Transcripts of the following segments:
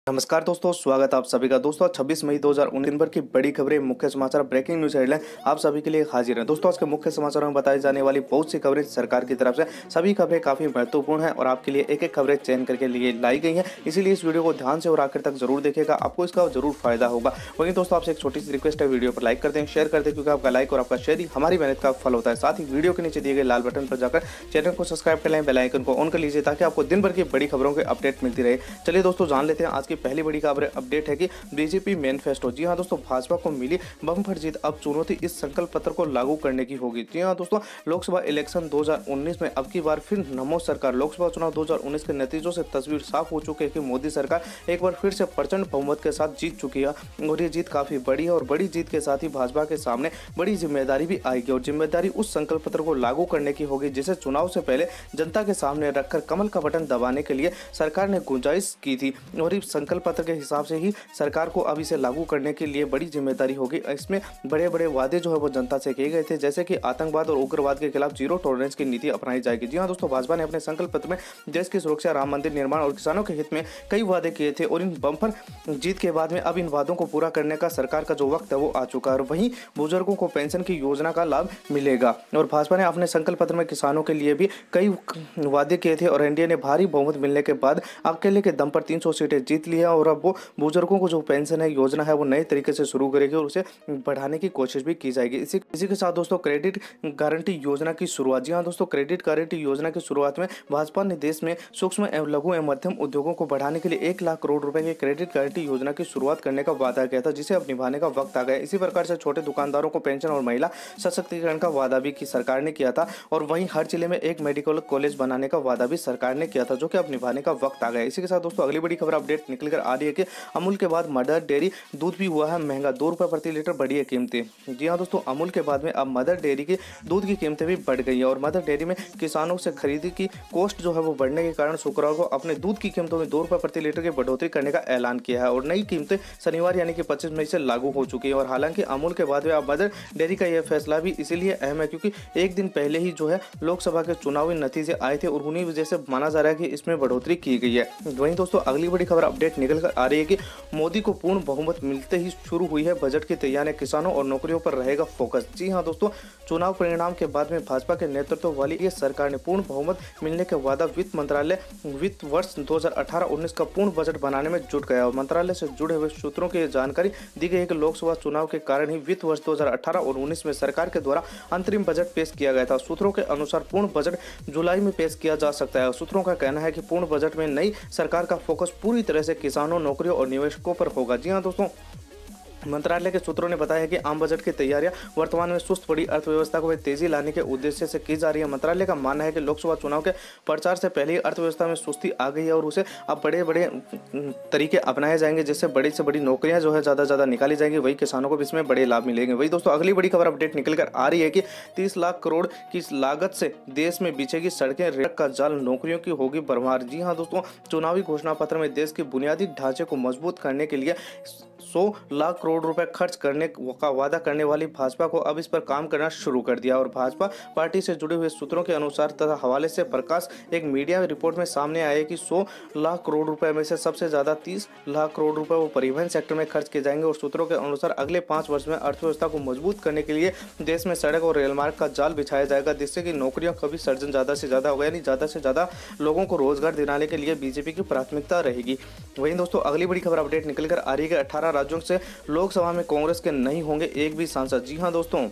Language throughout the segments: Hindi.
नमस्कार दोस्तों, स्वागत है आप सभी का। दोस्तों 26 मई 2019 दिन भर की बड़ी खबरें, मुख्य समाचार, ब्रेकिंग न्यूज हेडलाइन आप सभी के लिए हाजिर हैं। दोस्तों आज के मुख्य समाचारों में बताई जाने वाली बहुत सी खबरें सरकार की तरफ से, सभी खबरें काफी महत्वपूर्ण हैं और आपके लिए एक एक खबरें चयन करके लिए लाई गई हैं। इसीलिए इस वीडियो को ध्यान से और आखिर तक जरूर देखिएगा, आपको इसका जरूर फायदा होगा। वहीं दोस्तों आपसे एक छोटी सी रिक्वेस्ट है, वीडियो पर लाइक कर दें, शेयर कर दें, क्योंकि आपका लाइक और आपका शेयर ही हमारी मेहनत का फल होता है। साथ ही वीडियो के नीचे दिए गए लाल बटन पर जाकर चैनल को सब्सक्राइब कर लें, बेल आइकन को ऑन कर लीजिए ताकि आपको दिन भर की बड़ी खबरों के अपडेट मिलती रहे। चलिए दोस्तों जान लेते हैं आज की पहली बड़ी खबर अपडेट है कि बीजेपी मैनिफेस्टो। जी हां दोस्तों, भाजपा को मिली बम्पर जीत, अब चुनौती इस संकल्प पत्र को लागू करने की होगी। जी हां दोस्तों, लोकसभा इलेक्शन 2019 में अब की बार फिर नमो सरकार। लोकसभा चुनाव 2019 के नतीजों से तस्वीर साफ हो चुकी है कि मोदी सरकार एक बार फिर से प्रचंड बहुमत के साथ जीत चुकी है और ये जीत काफी बड़ी है। और बड़ी जीत के साथ ही भाजपा के सामने बड़ी जिम्मेदारी भी आएगी और जिम्मेदारी उस संकल्प पत्र को लागू करने की होगी जिसे चुनाव से पहले जनता के सामने रखकर कमल का बटन दबाने के लिए सरकार ने गुंजाइश की थी। और इस संकल्प पत्र के हिसाब से ही सरकार को अब इसे लागू करने के लिए बड़ी जिम्मेदारी होगी। इसमें बड़े बड़े वादे जो है वो जनता से किए गए थे, जैसे कि आतंकवाद और उग्रवाद के खिलाफ जीरो टॉलरेंस की नीति अपनाई जाएगी। जी हां दोस्तों, भाजपा ने अपने संकल्प पत्र में देश की सुरक्षा, राम मंदिर निर्माण और किसानों के हित में कई वादे किए थे और इन बम्पर जीत के बाद में अब इन वादों को पूरा करने का सरकार का जो वक्त है वो आ चुका है। और वहीं बुजुर्गों को पेंशन की योजना का लाभ मिलेगा। और भाजपा ने अपने संकल्प पत्र में किसानों के लिए भी कई वादे किए थे और एनडीए ने भारी बहुमत मिलने के बाद अकेले के दम पर 300 सीटें जीत ली है और अब वो बुजुर्गों को जो पेंशन है, योजना है, वो नए तरीके से शुरू करेगी और उसे बढ़ाने की कोशिश भी की जाएगी। इसी के साथ दोस्तों क्रेडिट गारंटी योजना की शुरुआत। जी हां दोस्तों, क्रेडिट गारंटी योजना की शुरुआत में भाजपा ने देश में सूक्ष्म एवं लघु एवं मध्यम उद्योगों को बढ़ाने के लिए 1 लाख करोड़ रुपए की क्रेडिट गारंटी योजना की शुरुआत करने का वादा किया था, जिसे अब निभाने का वक्त आ गया। इसी प्रकार से छोटे दुकानदारों को पेंशन और महिला सशक्तिकरण का वादा भी सरकार ने किया था और वहीं हर जिले में एक मेडिकल कॉलेज बनाने का वादा भी सरकार ने किया था, जो कि अब निभाने का वक्त आ गया। इसी के साथ दोस्तों अगली बड़ी खबर अपडेट निकल कर आ रही है कि अमूल के बाद मदर डेयरी दूध भी हुआ है महंगा, 2 रुपए प्रति लीटर बढ़ी है कीमतें। जी हां दोस्तों, अमूल के बाद में अब मदर डेयरी की दूध की कीमतें भी बढ़ गई है और मदर डेयरी में किसानों से खरीदी की कॉस्ट जो है वो बढ़ने के कारण शुक्रवार को अपने दूध की कीमतों में 2 रुपए प्रति लीटर की बढ़ोतरी करने का ऐलान किया है और नई कीमतें शनिवार यानी कि 25 मई से लागू हो चुकी है। और हालांकि अमूल के बाद में अब मदर डेयरी का यह फैसला भी इसीलिए अहम है क्योंकि एक दिन पहले ही जो है लोकसभा के चुनावी नतीजे आए थे और उन्हीं वजह से माना जा रहा है कि इसमें बढ़ोतरी की गई है। वहीं दोस्तों अगली बड़ी खबर अपडेट निकल कर आ रही है कि मोदी को पूर्ण बहुमत मिलते ही शुरू हुई है बजट की तैयारी, किसानों और नौकरियों पर रहेगा फोकस। जी हां दोस्तों, चुनाव परिणाम के बाद में भाजपा के नेतृत्व वाली ये सरकार ने पूर्ण बहुमत मिलने के वादा वित्त मंत्रालय वित्त वर्ष 2018-19 का पूर्ण बजट बनाने में जुट गया और मंत्रालय से जुड़े हुए सूत्रों की जानकारी दी गई है कि लोकसभा चुनाव के कारण ही वित्त वर्ष 2018 और 19 में सरकार के द्वारा अंतरिम बजट पेश किया गया था। सूत्रों के अनुसार पूर्ण बजट जुलाई में पेश किया जा सकता है। सूत्रों का कहना है कि पूर्ण बजट में नई सरकार का फोकस पूरी तरह से किसानों, नौकरियों और निवेशकों पर होगा। जी हां दोस्तों, मंत्रालय के सूत्रों ने बताया कि आम बजट की तैयारियां वर्तमान में सुस्त पड़ी अर्थव्यवस्था को तेजी लाने के उद्देश्य से की जा रही है। मंत्रालय का मानना है कि लोकसभा चुनाव के प्रचार से पहले ही अर्थव्यवस्था में सुस्ती आ गई है और उसे अब बड़े बड़े तरीके अपनाए जाएंगे, जिससे बड़ी से बड़ी नौकरियां जो है ज़्यादा निकाली जाएंगी, वही किसानों को भी इसमें बड़े लाभ मिलेंगे। वही दोस्तों अगली बड़ी खबर अपडेट निकल कर आ रही है कि 30 लाख करोड़ की लागत से देश में बिछेगी सड़कें, रेल का जाल, नौकरियों की होगी भरमार। जी हाँ दोस्तों, चुनावी घोषणा पत्र में देश के बुनियादी ढांचे को मजबूत करने के लिए 100 लाख करोड़ रुपए खर्च करने का वादा करने वाली भाजपा को अब इस पर काम करना शुरू कर दिया। और भाजपा पार्टी से जुड़े हुए सूत्रों के अनुसार तथा हवाले से प्रकाश एक मीडिया रिपोर्ट में सामने आया कि 100 लाख करोड़ रुपए में से सबसे ज्यादा 30 लाख करोड़ रुपए वो परिवहन सेक्टर में खर्च किए जाएंगे। और सूत्रों के अनुसार अगले 5 वर्ष में अर्थव्यवस्था को मजबूत करने के लिए देश में सड़क और रेल मार्ग का जाल बिछाया जाएगा, जिससे कि नौकरियों का भी सर्जन ज्यादा से ज्यादा होगा, यानी ज्यादा से ज्यादा लोगों को रोजगार दिलाने के लिए बीजेपी की प्राथमिकता रहेगी। वहीं दोस्तों अगली बड़ी खबर अपडेट निकल कर आ रही है कि 18 राज्यों से लोकसभा में कांग्रेस के नहीं होंगे एक भी सांसद। जी हां दोस्तों,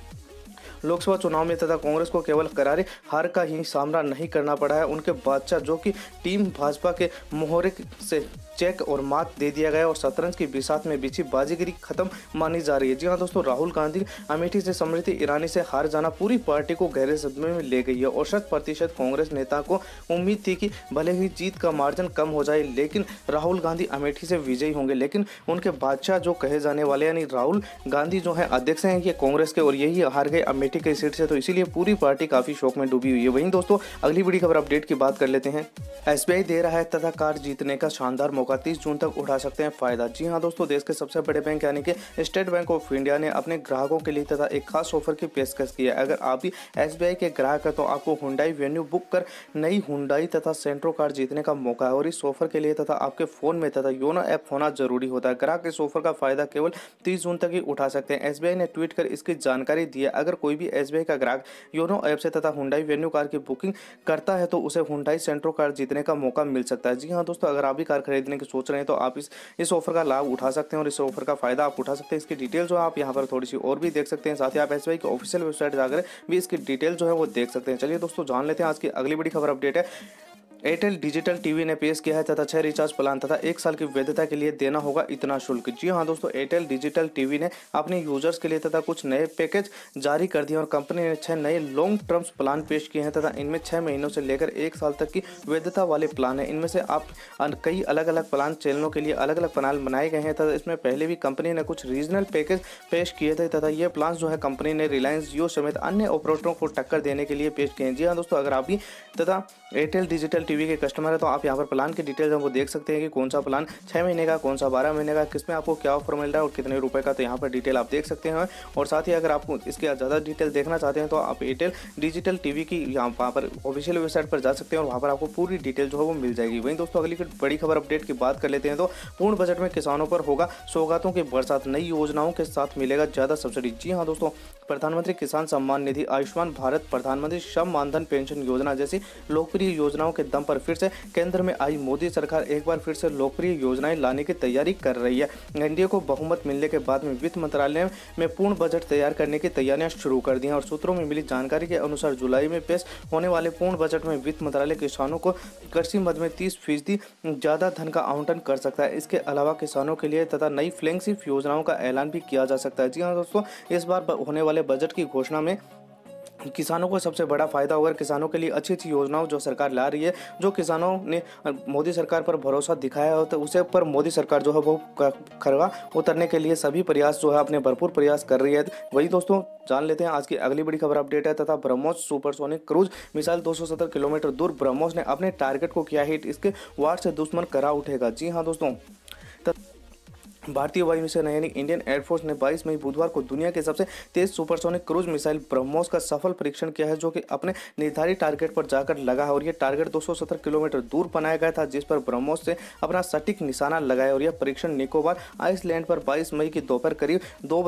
लोकसभा चुनाव में तथा कांग्रेस को केवल करारी हार का ही सामना नहीं करना पड़ा है, उनके बादशाह जो कि टीम भाजपा के मोहरे से चेक और मात दे दिया गया और शतरंज की बिसात में बिछी बाजीगरी खत्म मानी जा रही है। जी हाँ दोस्तों, राहुल गांधी अमेठी से स्मृति ईरानी से हार जाना पूरी पार्टी को गहरे सदमे में ले गई है और 100% कांग्रेस नेता को उम्मीद थी कि भले ही जीत का मार्जिन कम हो जाए लेकिन राहुल गांधी अमेठी से विजयी होंगे। लेकिन उनके बादशाह जो कहे जाने वाले यानी राहुल गांधी जो है अध्यक्ष हैं ये कांग्रेस के और यही हार गए अमेठी की सीट से, तो इसीलिए पूरी पार्टी काफी शोक में डूबी हुई है। वहीं दोस्तों अगली बड़ी खबर अपडेट की बात कर लेते हैं। एसबीआई दे रहा है तथा कार जीतने का शानदार मौका। मौका 30 जून तक उठा सकते हैं फायदा। जी हाँ दोस्तों, देश के सबसे बड़े बैंक यानी कि स्टेट बैंक ऑफ इंडिया ने अपने ग्राहकों के लिए तथा एक खास ऑफर की पेशकश की है। अगर आप भी SBI के ग्राहक हैं तो आपको हुंडई वेन्यू बुक कर नई हुंडई तथा सेंट्रो कार जीतने का मौका है। और इस ऑफर के लिए तथा आपके फोन में तथा योनो ऐप होना जरूरी होता है। ग्राहक इस ऑफर का फायदा केवल 30 जून तक ही उठा सकते हैं। SBI ने ट्वीट कर इसकी जानकारी दी है। अगर कोई भी SBI का ग्राहक योनो ऐप से तथा हुंडई वेन्यू कार की बुकिंग करता है तो उसे हुंडई सेंट्रो कार जीतने का मौका मिल सकता है। जी हाँ दोस्तों, अगर आप भी कार खरीदने की सोच रहे हैं तो आप इस ऑफर का लाभ उठा सकते हैं और इस ऑफर का फायदा आप उठा सकते हैं। इसकी डिटेल जो है आप यहाँ पर थोड़ी सी और भी देख सकते हैं। साथ ही आप SBI की ऑफिशियल वेबसाइट जाकर भी इसकी डिटेल जो है वो देख सकते हैं। चलिए दोस्तों, जान लेते हैं आज की अगली बड़ी खबर अपडेट है। एयरटेल डिजिटल टीवी ने पेश किया है तथा 6 रिचार्ज प्लान तथा 1 साल की वैधता के लिए देना होगा इतना शुल्क। जी हाँ दोस्तों, एयरटेल डिजिटल टीवी ने अपने यूजर्स के लिए तथा कुछ नए पैकेज जारी कर दिए और कंपनी ने 6 नए लॉन्ग टर्म्स प्लान पेश किए हैं तथा इनमें 6 महीनों से लेकर 1 साल तक की वैधता वाले प्लान है। इनमें से आप कई अलग अलग प्लान चैनलों के लिए अलग अलग प्लान बनाए गए हैं तथा इसमें पहले भी कंपनी ने कुछ रीजनल पैकेज पेश किए थे तथा ये प्लान जो है कंपनी ने रिलायंस जियो समेत अन्य ऑपरेटरों को टक्कर देने के लिए पेश किए हैं। जी हाँ दोस्तों, अगर आप भी तथा एयरटेल डिजिटल टीवी के कस्टमर है तो आप यहाँ पर प्लान की डिटेल्स हैं वो देख सकते हैं कि कौन सा प्लान 6 महीने का, कौन सा 12 महीने का, किसमें आपको क्या ऑफर मिल रहा है और कितने रुपए का, तो यहाँ पर डिटेल आप देख सकते हैं। और साथ ही अगर आपको इसके ज़्यादा डिटेल देखना चाहते हैं तो आप एयरटेल डिजिटल टीवी की वहाँ पर ऑफिशियल वेबसाइट पर जा सकते हैं और वहाँ पर आपको पूरी डिटेल जो है वो मिल जाएगी। वहीं दोस्तों, अगली बड़ी खबर अपडेट की बात कर लेते हैं तो पूर्ण बजट में किसानों पर होगा सौगातों की बरसात, नई योजनाओं के साथ मिलेगा ज़्यादा सब्सिडी। जी हाँ दोस्तों, प्रधानमंत्री किसान सम्मान निधि, आयुष्मान भारत, प्रधानमंत्री श्रम मानधन पेंशन योजना जैसी लोकप्रिय योजनाओं के दम पर फिर से केंद्र में आई मोदी सरकार एक बार फिर से लोकप्रिय योजनाएं लाने की तैयारी कर रही है। एनडीए को बहुमत मिलने के बाद में वित्त मंत्रालय में पूर्ण बजट तैयार करने की तैयारियां शुरू कर दी हैं और सूत्रों में मिली जानकारी के अनुसार जुलाई में पेश होने वाले पूर्ण बजट में वित्त मंत्रालय किसानों को कृषि मद में 30% ज्यादा धन का आवंटन कर सकता है। इसके अलावा किसानों के लिए तथा नई फ्लैगशिप योजनाओं का ऐलान भी किया जा सकता है। जी हाँ दोस्तों, इस बार होने वाले बजट की घोषणा में किसानों को सबसे बड़ा फायदा होगा। किसानों के लिए अच्छी अच्छी योजनाओं जो सरकार ला रही है, जो किसानों ने मोदी सरकार पर भरोसा दिखाया हो तो उसे पर मोदी सरकार जो है वो खरा उतरने के लिए सभी प्रयास जो है अपने भरपूर प्रयास कर रही है। वही दोस्तों, जान लेते हैं आज की अगली बड़ी खबर अपडेट है तथा BrahMos supersonic cruise missile 270 kilometre दूर ब्रह्मोस ने अपने टारगेट को किया हिट, इसके वार से दुश्मन करा उठेगा। जी हाँ दोस्तों, भारतीय वायुसेना यानी इंडियन एयरफोर्स ने 22 मई बुधवार को दुनिया के सबसे तेज सुपरसोनिक क्रूज मिसाइल ब्रह्मोस का सफल परीक्षण किया है, जो कि अपने निर्धारित टारगेट पर जाकर लगा है और यह टारगेट 270 किलोमीटर दूर बनाया गया था, जिस पर ब्रह्मोस से अपना सटीक निशाना लगाया। और यह परीक्षण निकोबार आइसलैंड पर 22 मई की दोपहर करीब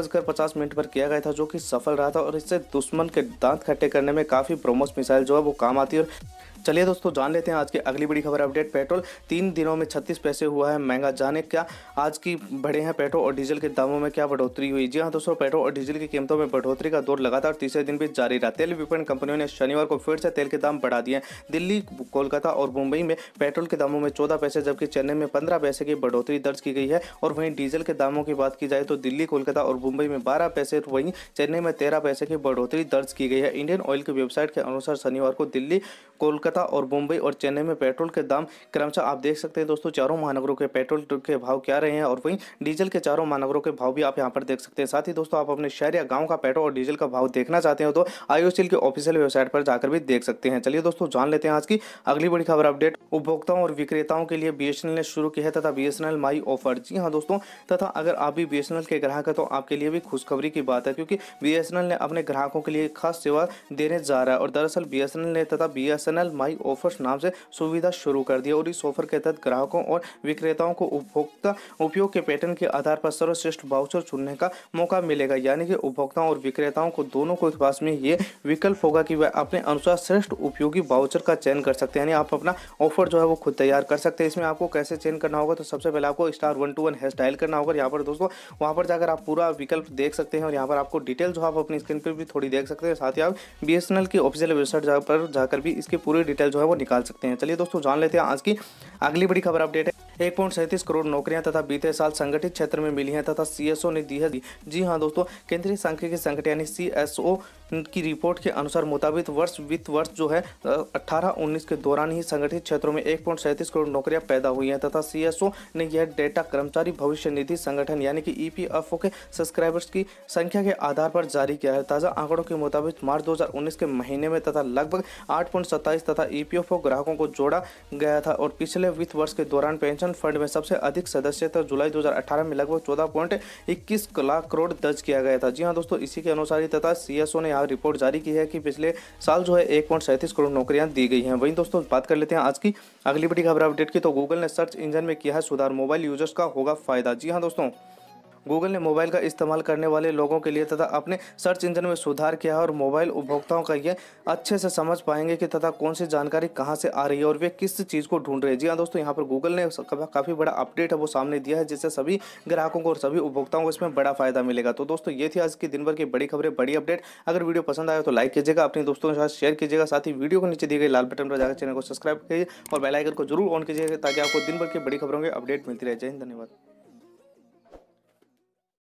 2:50 पर किया गया था, जो कि सफल रहा था और इससे दुश्मन के दांत खट्टे करने में काफी ब्रह्मोस मिसाइल जो है वो काम आती है। चलिए दोस्तों, जान लेते हैं आज की अगली बड़ी खबर अपडेट। पेट्रोल 3 दिनों में 36 पैसे हुआ है महंगा, जाने क्या आज की बढ़े हैं पेट्रोल और डीजल के दामों में क्या बढ़ोतरी हुई। जी हाँ दोस्तों, पेट्रोल और डीजल की कीमतों में बढ़ोतरी का दौर लगातार तीसरे दिन भी जारी रहा। तेल विपणन कंपनियों ने शनिवार को फिर से तेल के दाम बढ़ा दिए। दिल्ली, कोलकाता और मुंबई में पेट्रोल के दामों में 14 पैसे जबकि चेन्नई में 15 पैसे की बढ़ोतरी दर्ज की गई है। और वहीं डीजल के दामों की बात की जाए तो दिल्ली, कोलकाता और मुंबई में 12 पैसे, वहीं चेन्नई में 13 पैसे की बढ़ोतरी दर्ज की गई है। इंडियन ऑयल की वेबसाइट के अनुसार शनिवार को दिल्ली, कोलकाता और मुंबई और चेन्नई में पेट्रोल के दाम क्रमशः आप देख सकते हैं दोस्तों, चारों महानगरों के पेट्रोल के भाव क्या रहे हैं और वहीं डीजल के चारों महानगरों के भाव भी आप यहां पर देख सकते हैं। साथ ही दोस्तों, आप अपने शहर या गांव का पेट्रोल और डीजल का भाव देखना चाहते हो तो आईओसीएल की ऑफिशियल वेबसाइट पर जाकर भी देख सकते हैं। चलिए दोस्तों, जान लेते हैं आज की अगली बड़ी खबर अपडेट। उपभोक्ताओं और विक्रेताओं के लिए बीएसएनएल ने शुरू की है तथा बीएसएनएल माई ऑफर। जी हाँ दोस्तों, तथा अगर आप भी बीएसएनएल के ग्राहक है तो आपके लिए भी खुशखबरी की बात है, क्योंकि बीएसएनएल ने अपने ग्राहकों के लिए खास सेवा देने जा रहा है। और दरअसल बीएसएनएल ने तथा बीएसएनएल माई ऑफर्स नाम से सुविधा शुरू कर दी और इस ऑफर के तहत ग्राहकों और विक्रेताओं को उपभोक्ता उपयोग के पैटर्न के आधार पर सर्वश्रेष्ठ वाउचर चुनने का मौका मिलेगा। यानी कि उपभोक्ताओं और विक्रेताओं को दोनों को पास में ये विकल्प होगा कि वह अपने अनुसार श्रेष्ठ उपयोगी वाउचर का चयन कर सकते हैं। यानी आप अपना ऑफर जो है वो खुद तैयार कर सकते हैं। इसमें आपको कैसे चयन करना होगा, तो सबसे पहले आपको *121# डायल करना होगा। यहाँ पर दोस्तों वहाँ पर जाकर आप पूरा विकल्प देख सकते हैं और यहाँ पर आपको डिटेल जो आप अपनी स्क्रीन पर भी थोड़ी देख सकते हैं। साथ ही आप बीएसएनएल की ऑफिशियल वेबसाइट पर जाकर भी इसकी पूरी डिटेल जो है वो निकाल सकते हैं। चलिए दोस्तों, जान लेते हैं आज की अगली बड़ी खबर अपडेट है। 1.37 करोड़ नौकरियां तथा बीते साल संगठित क्षेत्र में मिली हैं तथा सीएसओ ने दी है। जी हां दोस्तों, केंद्रीय सांख्यिकी संगठन यानी सीएसओ की रिपोर्ट के अनुसार मुताबिक वित्त वर्ष जो है 18-19 के दौरान ही संगठित क्षेत्रों में 1.37 करोड़ नौकरियां पैदा हुई हैं तथा सीएसओ ने यह डेटा कर्मचारी भविष्य निधि संगठन यानी कि ईपीएफओ के सब्सक्राइबर्स की संख्या के आधार पर जारी किया है। ताजा आंकड़ों के मुताबिक मार्च 2019 के महीने में तथा लगभग 8.27 तथा ईपीएफओ ग्राहकों को जोड़ा गया था और पिछले वित्त वर्ष के दौरान पेंशन पेंशन फंड में सबसे अधिक सदस्य था। जुलाई 2018 में लगभग 14.21 लाख करोड़ दर्ज किया गया था। जी हाँ दोस्तों, इसी के अनुसार ही तथा सीएसओ ने यहाँ रिपोर्ट जारी की है कि पिछले साल जो है 1.37 करोड़ नौकरियां दी गई हैं। वहीं दोस्तों बात कर लेते हैं आज की अगली बड़ी खबर अपडेट की, तो गूगल ने सर्च इंजन में किया है सुधार, मोबाइल यूजर्स का होगा फायदा। जी हाँ दोस्तों, गूगल ने मोबाइल का इस्तेमाल करने वाले लोगों के लिए तथा अपने सर्च इंजन में सुधार किया है और मोबाइल उपभोक्ताओं का ये अच्छे से समझ पाएंगे कि तथा कौन सी जानकारी कहां से आ रही है और वे किस चीज़ को ढूंढ रहे हैं। जी हाँ दोस्तों, यहाँ पर गूगल ने काफ़ी बड़ा अपडेट है वो सामने दिया है, जिससे सभी ग्राहकों को और सभी उपभोक्ताओं को इसमें बड़ा फायदा मिलेगा। तो दोस्तों ये थी आज की दिन भर की बड़ी खबरें, बड़ी अपडेट। अगर वीडियो पसंद आया तो लाइक कीजिएगा, अपने दोस्तों के साथ शेयर कीजिएगा, साथ ही वीडियो को नीचे दिए गए लाल बटन पर जाकर चैनल को सब्सक्राइब कीजिए और बेल आइकन को जरूर ऑन कीजिएगा ताकि आपको दिन भर की बड़ी खबरों के अपडेट मिलती रहे। जय हिंद, धन्यवाद।